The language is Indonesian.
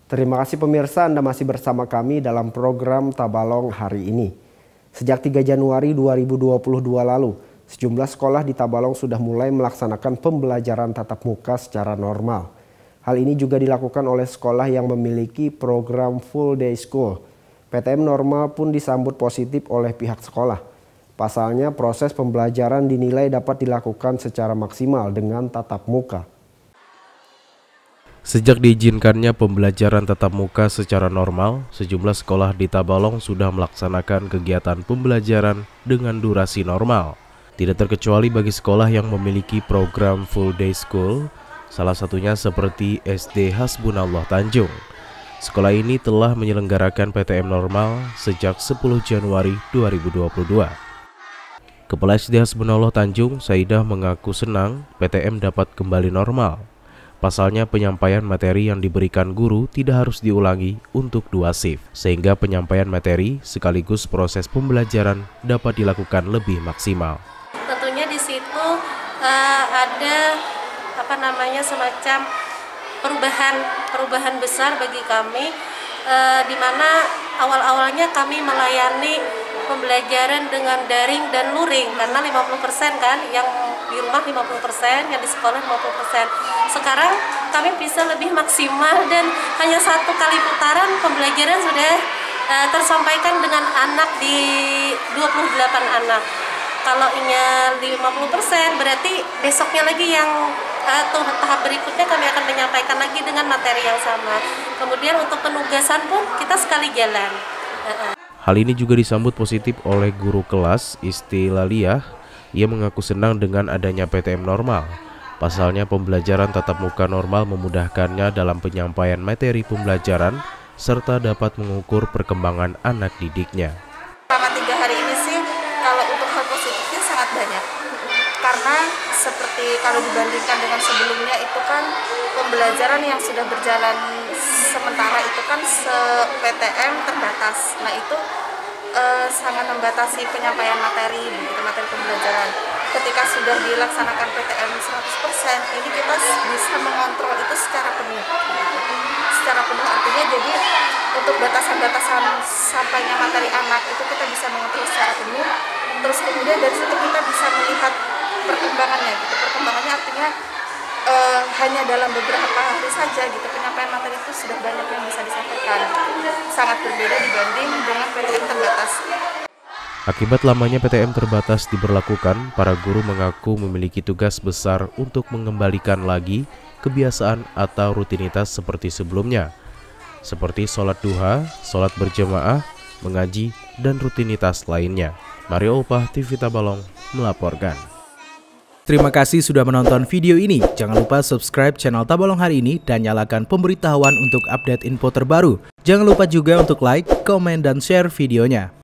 Terima kasih pemirsa, Anda masih bersama kami dalam program Tabalong hari ini. Sejak 3 Januari 2022 lalu, sejumlah sekolah di Tabalong sudah mulai melaksanakan pembelajaran tatap muka secara normal. Hal ini juga dilakukan oleh sekolah yang memiliki program full day school. PTM normal pun disambut positif oleh pihak sekolah. Pasalnya, proses pembelajaran dinilai dapat dilakukan secara maksimal dengan tatap muka. Sejak diizinkannya pembelajaran tatap muka secara normal, sejumlah sekolah di Tabalong sudah melaksanakan kegiatan pembelajaran dengan durasi normal. Tidak terkecuali bagi sekolah yang memiliki program full day school, salah satunya seperti SD Hasbunallah Tanjung. Sekolah ini telah menyelenggarakan PTM normal sejak 10 Januari 2022. Kepala SD Hasbunallah Tanjung, Saidah, mengaku senang PTM dapat kembali normal. Pasalnya penyampaian materi yang diberikan guru tidak harus diulangi untuk 2 shift, sehingga penyampaian materi sekaligus proses pembelajaran dapat dilakukan lebih maksimal. Tentunya di situ ada semacam perubahan besar bagi kami, di mana awal-awalnya kami melayani pembelajaran dengan daring dan luring karena 50% kan, yang di rumah 50%, yang di sekolah 50%. Sekarang kami bisa lebih maksimal dan hanya 1 kali putaran pembelajaran sudah tersampaikan dengan anak di 28 anak. Kalau nya 50% berarti besoknya lagi yang tahap berikutnya kami akan menyampaikan lagi dengan materi yang sama. Kemudian untuk penugasan pun kita sekali jalan. Hal ini juga disambut positif oleh guru kelas Isti Laliyah. Ia mengaku senang dengan adanya PTM normal. Pasalnya pembelajaran tatap muka normal memudahkannya dalam penyampaian materi pembelajaran serta dapat mengukur perkembangan anak didiknya. Selama 3 hari ini sih, kalau untuk hal positifnya sangat banyak. Karena seperti kalau dibandingkan dengan sebelumnya itu kan pembelajaran yang sudah berjalan sementara itu kan PTM terbatas. Nah itu sangat membatasi penyampaian materi pembelajaran. Ketika sudah dilaksanakan PTM 100%, ini kita bisa mengontrol itu secara penuh. Secara penuh artinya jadi untuk batasan-batasan sampainya materi anak itu kita bisa mengontrol secara penuh. Terus kemudian dari situ kita bisa melihat perkembangannya gitu. Perkembangannya artinya hanya dalam beberapa hari saja gitu penyampaian materi itu sudah banyak yang bisa disampaikan. Sangat berbeda dibanding dengan PTM terbatas. Akibat lamanya PTM terbatas diberlakukan, para guru mengaku memiliki tugas besar untuk mengembalikan lagi kebiasaan atau rutinitas seperti sebelumnya, seperti sholat duha, sholat berjamaah, mengaji, dan rutinitas lainnya. Mario Opah, TV Tabalong, melaporkan. Terima kasih sudah menonton video ini. Jangan lupa subscribe channel Tabalong hari ini dan nyalakan pemberitahuan untuk update info terbaru. Jangan lupa juga untuk like, komen, dan share videonya.